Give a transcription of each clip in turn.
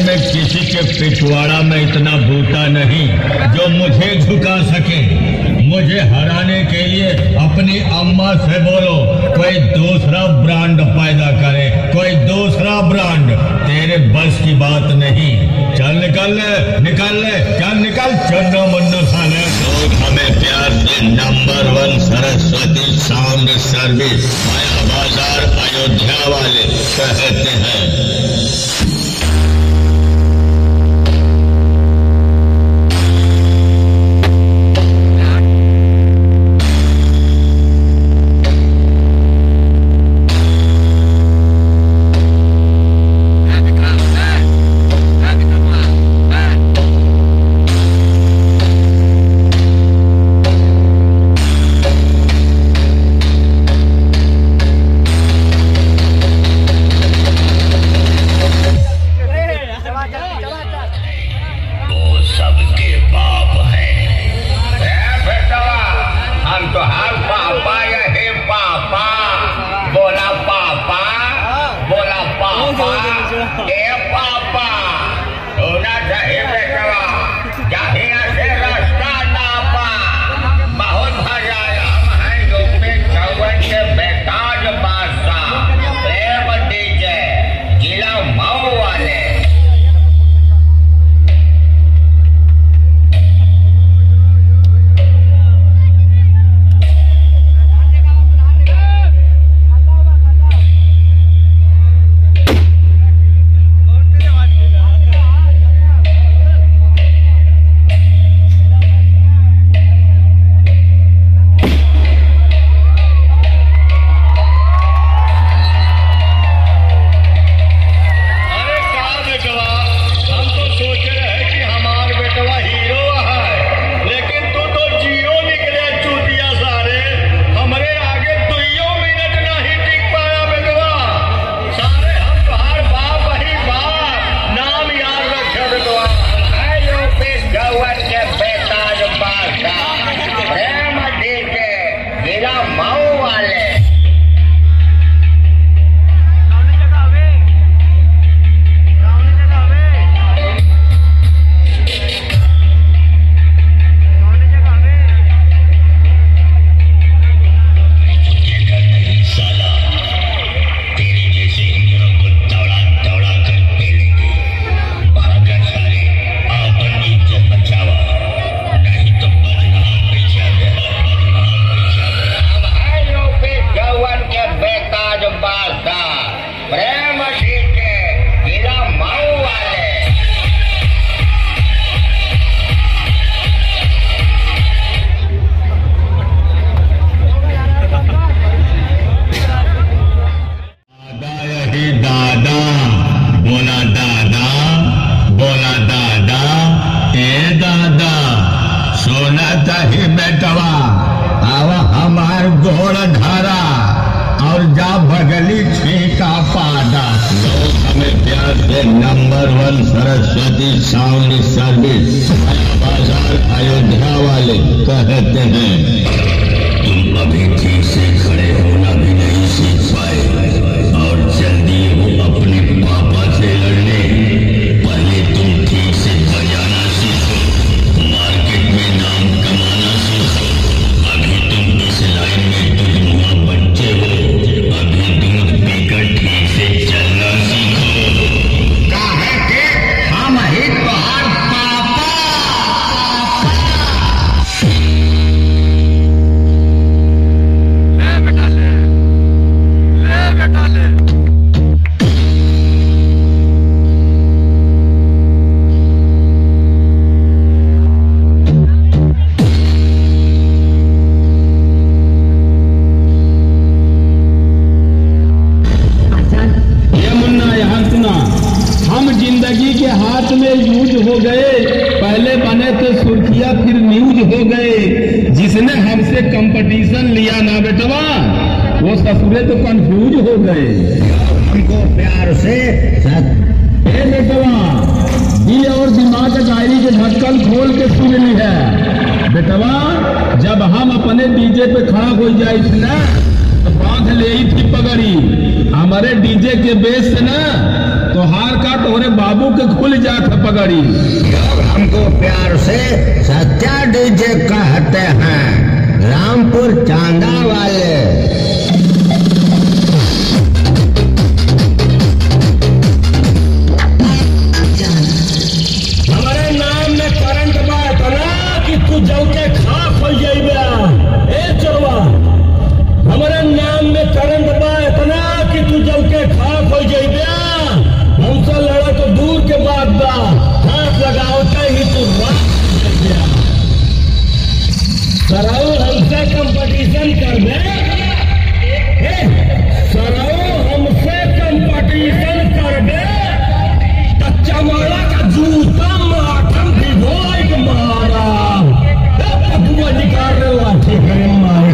मैं किसी के पिछवाड़ा में इतना बूटा नहीं जो मुझे झुका सके। मुझे हराने के लिए अपनी अम्मा से बोलो कोई दूसरा ब्रांड पैदा करे, कोई दूसरा ब्रांड। तेरे बस की बात नहीं। चल निकल ले, निकल ले, चल निकल, चन्नो मुन्नो खाने। लोग हमें प्यार से number 1 Saraswati sound service Maya Bazar Ayodhya वाले कहते हैं। नंबर 1 सरस्वती साउंड सर्विस बाजार अयोध्या वाले कहते हैं। तुम अभी ठीक से खड़े होना भी नहीं सीख पाए और जल्दी हो अपने पापा से लड़ने। पहले तुम ठीक से बजाना सीखो, मार्केट में नाम कमाना सीखो। अभी तुम इस लाइन में तुझ बच्चे हो, अभी दूध पीकर ठीक से चलना सीखो। जिंदगी के हाथ में यूज हो गए, पहले बने तो सुर्खिया फिर न्यूज हो गए। जिसने हमसे कंपटीशन लिया ना बेटवा, वो ससुरे तो कंफ्यूज हो गए। हमको प्यार से बेटवा दिल और दिमाग डायरी के ढक्कन खोल के सुन ली है। बेटवा जब हम अपने डीजे पे खड़ा हो जाए ना तो बांध ले थी पगड़ी हमारे डीजे के बेस से ना, तो तोहार का तोहरे बाबू के खुल जात है पगड़ी। हमको प्यार से सत्या डीजे कहते हैं, रामपुर चांदा वाले। हमारे नाम में करंट बा इतना कि तू जल के खाक हो जाइबा। ए चोरवा, हमारे नाम में करंट बा इतना कि तू जल के खाक हो जाइबा। हमसे लड़ा तो दूर के बात बा, हाथ लगाओते ही तू राख हो जाइबा। सराऊ हमसे कंपटीशन कर दे, सराऊ हमसे कंपटीशन कर दे, कच्चा माला का जूता माथम भिगोई के मारा। अबुआ निकाल रहे लाठी करे मारे।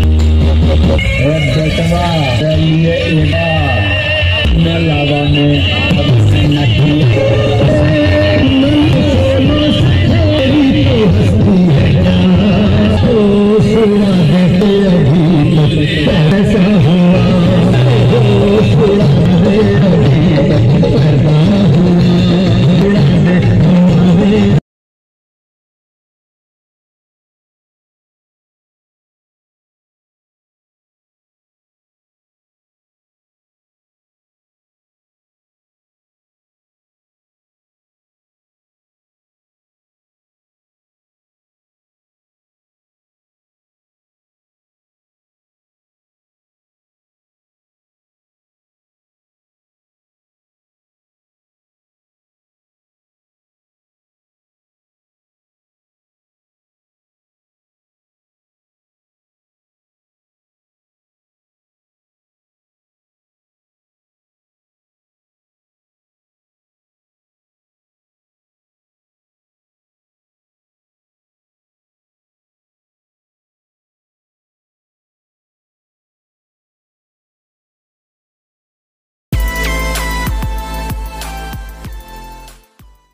लगाने